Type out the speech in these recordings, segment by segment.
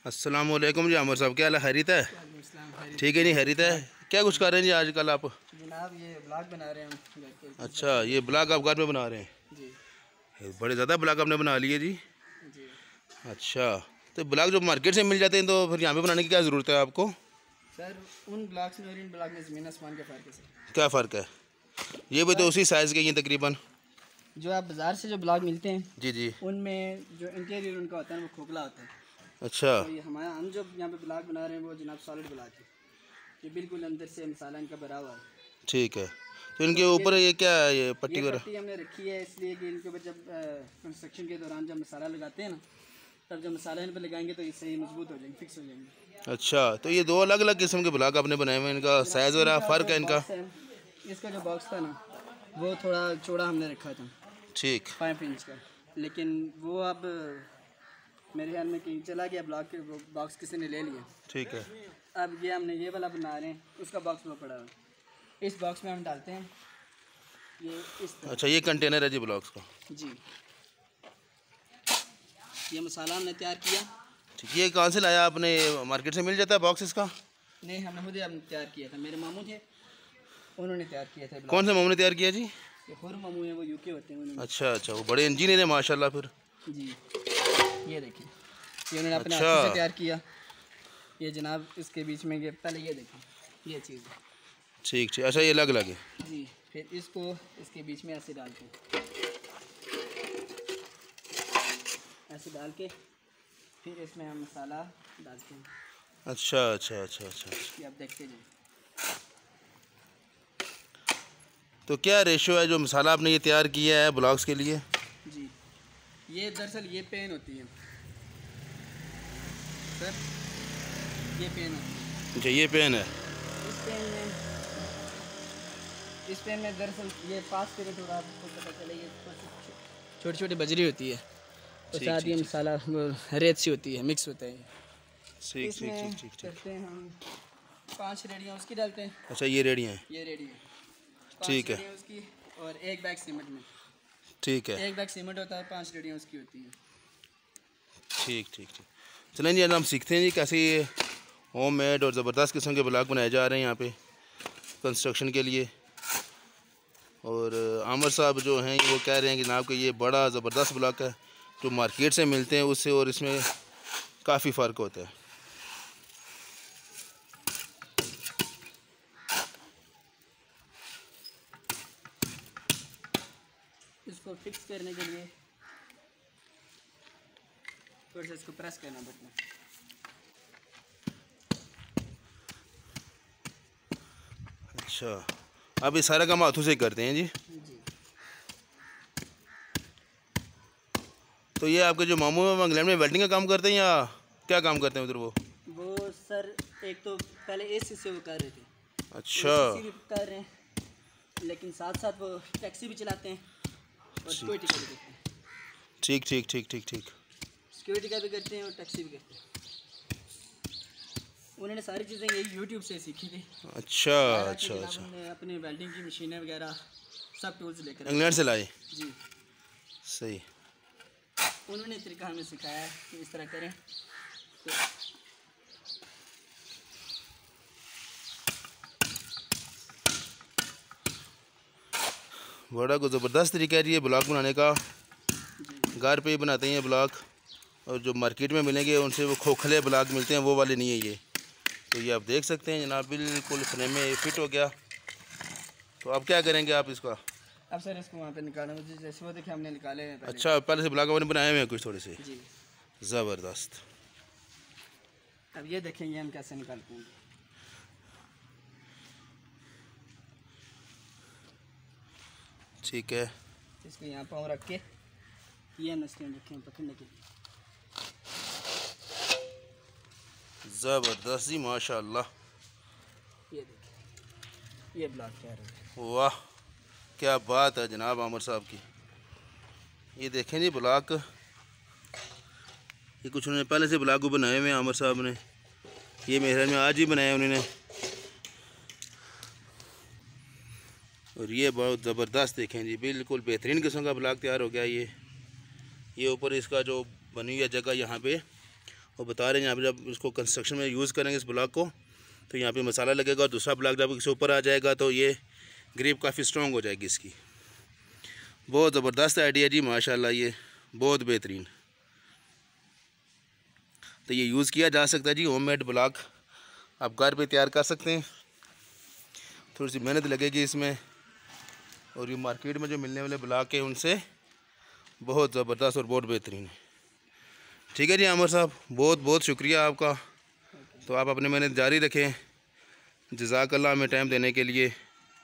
अस्सलाम वालेकुम जी आमिर साहब, क्या हाल है? खैरियत है? ठीक है, नहीं खैरियत है। क्या कुछ कर रहे हैं जी आजकल आप? जनाब ये ब्लॉग बना रहे हैं हम घर के। अच्छा, ये ब्लॉग आप घर में बना रहे हैं? जी बड़े ज़्यादा ब्लॉग आपने बना लिए जी। जी। अच्छा, तो ब्लॉग जो मार्केट से मिल जाते हैं तो फिर यहाँ पे बनाने की क्या ज़रूरत है आपको? सर उन ब्लॉग्स में और इन ब्लॉग में ज़मीन आसमान का फ़र्क है सर। क्या फ़र्क है? ये भी तो उसी साइज़ के ही हैं तकरीबन। जो आप बाज़ार से जो ब्लॉग मिलते हैं जी जी। उनमें जो इंटीरियर उनका होता है वो खोखला होता है। अच्छा तो ये हमारा हम जो यहाँ पे ब्लॉग बना रहे हैं वो जनाब सॉलिड ब्लॉग है। ये बिल्कुल अंदर से मसाला इनका भरा हुआ है। ठीक है, तो इनके तो ऊपर ये क्या है, ये पट्टी ये वगैरह? पट्टी हमने रखी है इसलिए कि इनके ऊपर जब कंस्ट्रक्शन के दौरान जब मसाला लगाते हैं ना, तब जब मसाला इन पर लगाएंगे तो ये सही मजबूत हो जाएंगे, फिक्स हो जाएंगे। अच्छा, तो ये दो अलग अलग किस्म के ब्लॉग आपने बनाए हुए हैं, इनका साइज़ वगैरह फ़र्क है इनका? इसका जो बॉक्स था ना वो थोड़ा चौड़ा हमने रखा था, ठीक। 5 इंच का, लेकिन वो अब मेरे ख्याल में कहीं चला गया ब्लॉक के, वो बॉक्स किसी ने ले लिया। ठीक है। अब ये हमने ये वाला बना रहे हैं, उसका बॉक्स वो पड़ा है। इस बॉक्स में हम डालते हैं ये इस तरह। अच्छा, ये कंटेनर है जी ब्लॉग्स का? जी, ये मसाला हमने तैयार किया। ठीक, ये कहाँ से लाया आपने? मार्केट से मिल जाता है बॉक्स इसका? नहीं, हमने खुद ही तैयार किया था। मेरे मामू थे, उन्होंने तैयार किया था। कौन से मामू ने तैयार किया जी? ये खुर मामू हैं, वो यूके होते हैं उन्होंने। अच्छा अच्छा, वो बड़े इंजीनियर हैं माशाल्लाह फिर। जी, ये देखिए, ये उन्होंने अपने अच्छा। हाथों से तैयार किया। ये जनाब इसके बीच में ये पहले ये देखें, ये चीज़ है। ठीक ठीक, अच्छा ये अलग अलग है। जी, फिर इसको इसके बीच में ऐसे डालते हैं, ऐसे डाल के फिर इसमें हम मसाला डालते हैं। अच्छा अच्छा अच्छा अच्छा अच्छा। ये आप देखते जाइए। तो क्या रेशो है जो मसाला आपने ये तैयार किया है ब्लॉग्स के लिए? जी, ये दरअसल ये पेन होती है सर, ये पेन होती है। अच्छा, ये पेन है। इस पेन में दरअसल ये फास्ट पीरियड हो रहा है, आपको पता चले ये छोटी छोटी बजरी होती है, और ठीक साथ ठीक ही ठीक मसाला वो रेत सी होती है, मिक्स होता है। ठीक ठीक इसमें ठीक ठीक ठीक। करते हैं हम 5 रेडियाँ उसकी डालते हैं। अच्छा, ये रेडी हैं? ये रेडी है, 5 ठीक है। रेडियाँ उसकी, और 1 बैग सीमेंट में। ठीक है। 1 बैग सीमेंट होता है, 5 रेडियाँ उसकी होती हैं। ठीक ठीक ठीक। चलें जी, आज हम सीखते हैं जी कैसे ये होम मेड और ज़बरदस्त किस्म के ब्लॉग बनाए जा रहे हैं यहाँ पे कंस्ट्रक्शन के लिए। और आमिर साहब जो हैं वो कह रहे हैं कि जनाब कि ये बड़ा ज़बरदस्त ब्लॉक है, जो मार्केट से मिलते हैं उससे और इसमें काफ़ी फ़र्क होता है। इसको फिक्स करने के लिए थोड़ा सा इसको प्रेस करना पड़ता है। अच्छा, आप ये सारा काम हाथों से करते हैं जी? जी, तो ये आपके जो मामू हैं वो इंग्लैंड में वेल्डिंग का काम करते हैं या क्या काम करते हैं उधर वो सर एक तो पहले एसी से वो कर रहे थे, अच्छा एसी भी कर रहे हैं, लेकिन साथ साथ वो टैक्सी भी चलाते हैं और सिक्योरिटी का भी करते हैं। ठीक ठीक ठीक ठीक ठीक। सिक्योरिटी का भी करते हैं और टैक्सी भी करते हैं। उन्होंने सारी चीज़ें यही यूट्यूब से सीखी थी। अच्छा अच्छा अच्छा, हमने अपने वेल्डिंग की मशीनें वगैरह सब टूल्स लेकर इंग्लैंड से लाए? जी, सही। उन्होंने तरीका हमें सिखाया है कि इस तरह करें। तो बड़ा को ज़बरदस्त तरीका है जी ये ब्लॉग बनाने का। घर पे ही बनाते हैं ये ब्लॉग, और जो मार्केट में मिलेंगे उनसे वो खोखले ब्लॉग मिलते हैं, वो वाले नहीं है ये। तो ये आप देख सकते हैं जनाब, बिल्कुल फ्रेम में फिट हो गया। तो अब क्या करेंगे आप इसका? अब सर इसको वहाँ पे निकालना, मुझे जैसे वो देखे हमने निकाले हैं पहले। अच्छा, पहले से ब्लॉग आपने बनाए हुए हैं कुछ थोड़े से? जी, ज़बरदस्त। अब ये देखेंगे हम कैसे निकालते हैं। ठीक है। इसको यहाँ पाँव रख के ये हम स्टैंड रखें पकड़ने के लिए। ज़बरदस्त जी, माशाल्लाह। ये देखिए, ये ब्लॉक तैयार हो गया। वाह, क्या बात है जनाब आमिर साहब की। ये देखें जी ब्लॉक, ये कुछ उन्होंने पहले से ब्लॉग बनाए हुए हैं आमिर साहब ने। ये मेरे ख्याल में आज ही बनाया उन्होंने, और ये बहुत ज़बरदस्त देखें जी, बिल्कुल बेहतरीन किस्म का ब्लॉग तैयार हो गया। ये ऊपर इसका जो बनी हुई है जगह यहाँ पे, और बता रहे हैं यहाँ पे जब इसको कंस्ट्रक्शन में यूज़ करेंगे इस ब्लॉक को तो यहाँ पे मसाला लगेगा और दूसरा ब्लॉक जब इसके ऊपर आ जाएगा तो ये ग्रिप काफ़ी स्ट्रॉन्ग हो जाएगी इसकी। बहुत ज़बरदस्त आइडिया जी, माशाल्लाह, ये बहुत बेहतरीन। तो ये यूज़ किया जा सकता है जी, होममेड ब्लॉक आप घर पे तैयार कर सकते हैं। थोड़ी सी मेहनत लगेगी इसमें और ये मार्केट में जो मिलने वाले ब्लॉक है उनसे बहुत ज़बरदस्त और बहुत बेहतरीन है। ठीक है जी आमिर साहब, बहुत बहुत शुक्रिया आपका। तो आप अपनी मेहनत जारी रखें। जज़ाकल्लाह हमें टाइम देने के लिए।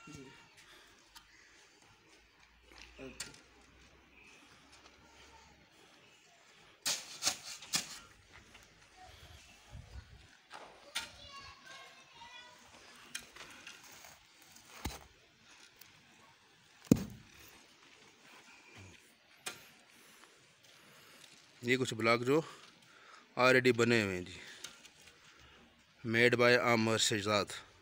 ये कुछ ब्लॉक जो ऑलरेडी बने हुए हैं जी, मेड बाय आमिर शहजाद।